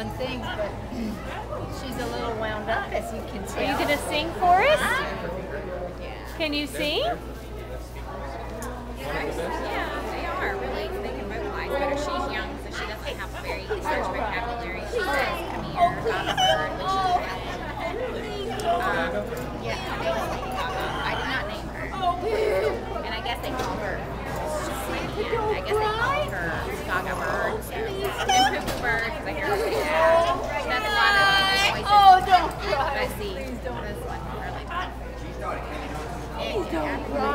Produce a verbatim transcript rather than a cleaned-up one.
fun things, but she's a little wound up, as you can tell. Are you going to sing for us? Yeah. Can you sing? Yeah, they are really. They can vocalize better. She's young, so she doesn't have a very large vocabulary. She says, "Come here, Gaga bird," which is um, yeah, her name is Lady Gaga. I did not name her, and I guess they call her. I guess they call her Gaga bird and Poo Poo bird because I hear her say that. She has a lot of voices. Oh, don't cry. But I see this one really. Oh, don't cry.